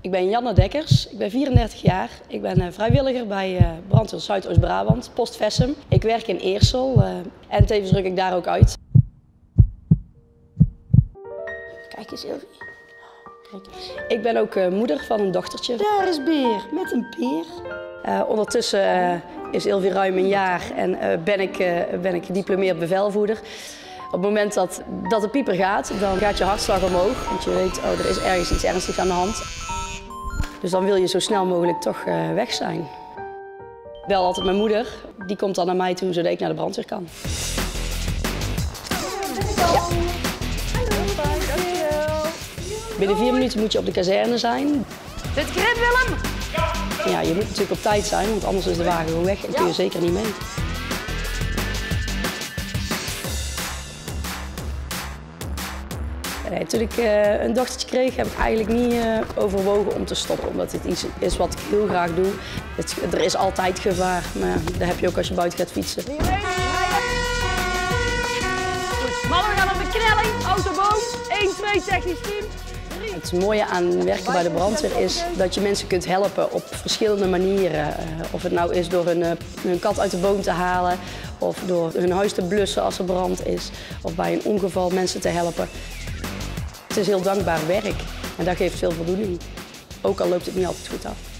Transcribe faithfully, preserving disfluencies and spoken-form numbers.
Ik ben Janne Dekkers, ik ben vierendertig jaar. Ik ben vrijwilliger bij uh, Brandweer Zuidoost-Brabant, Post Vessem. Ik werk in Eersel uh, en tevens ruk ik daar ook uit. Kijk eens, Ilvi. Kijk. Ik ben ook uh, moeder van een dochtertje. Daar is Beer, met een peer. Uh, ondertussen uh, is Ilvi ruim een jaar en uh, ben, ik, uh, ben ik gediplomeerd bevelvoerder. Op het moment dat, dat de pieper gaat, dan gaat je hartslag omhoog. Want je weet, oh, er is ergens iets ernstigs aan de hand. Dus dan wil je zo snel mogelijk toch uh, weg zijn. Wel altijd mijn moeder, die komt dan naar mij toe zodat ik naar de brandweer kan. Ja. Binnen vier minuten moet je op de kazerne zijn. Zit grip, Willem? Ja, je moet natuurlijk op tijd zijn, want anders is de wagen gewoon weg en kun je zeker niet mee. Nee, toen ik uh, een dochtertje kreeg, heb ik eigenlijk niet uh, overwogen om te stoppen. Omdat het iets is wat ik heel graag doe. Het, er is altijd gevaar, maar dat heb je ook als je buiten gaat fietsen. Goed, mannen, we gaan op de knelling, autoboot, één, twee, technisch team. Het mooie aan werken bij de brandweer is dat je mensen kunt helpen op verschillende manieren. Uh, of het nou is door hun, uh, hun kat uit de boom te halen, of door hun huis te blussen als er brand is, of bij een ongeval mensen te helpen. Het is heel dankbaar werk en dat geeft veel voldoening. Ook al loopt het niet altijd goed af.